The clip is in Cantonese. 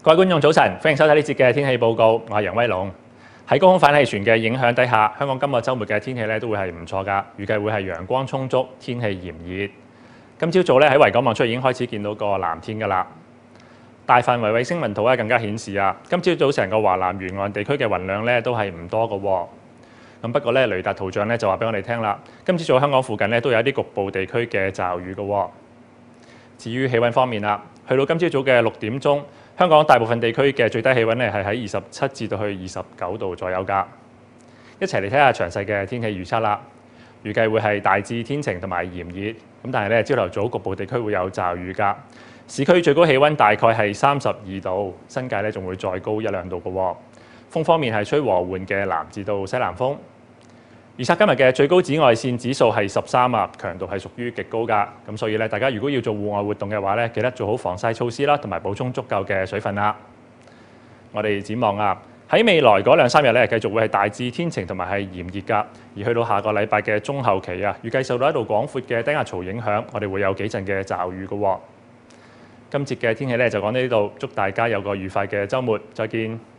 各位觀眾早晨，歡迎收睇呢節嘅天氣報告。我係楊威龍。喺高空反氣旋嘅影響底下，香港今個週末嘅天氣咧都會係唔錯㗎。預計會係陽光充足，天氣炎熱。今朝早咧喺維港望出已經開始見到個藍天㗎啦。大範圍衛星雲圖咧更加顯示啊，今朝早成個華南沿岸地區嘅雲量咧都係唔多㗎喎。咁不過咧雷達圖像咧就話俾我哋聽啦，今朝早香港附近咧都有一啲局部地區嘅驟雨㗎喎。至於氣温方面啦，去到今朝早嘅6點鐘，香港大部分地區嘅最低氣温咧係喺27至到去29度左右㗎。一齊嚟睇下詳細嘅天氣預測啦。預計會係大致天晴同埋炎熱，咁但係咧朝頭早局部地區會有驟雨㗎。市區最高氣温大概係32度，新界咧仲會再高1、2度㗎喎。風方面係吹和緩嘅南至到西南風。預測今日嘅最高紫外線指數係13啊，強度係屬於極高㗎。咁所以咧，大家如果要做戶外活動嘅話咧，記得做好防曬措施啦，同埋補充足夠嘅水分啦。我哋展望啊，喺未來嗰2、3日咧，繼續會係大致天晴同埋係炎熱㗎。而去到下個禮拜嘅中後期啊，預計受到一道廣闊嘅低壓槽影響，我哋會有幾陣嘅驟雨㗎喎。今節嘅天氣咧就講到呢度，祝大家有個愉快嘅週末，再見。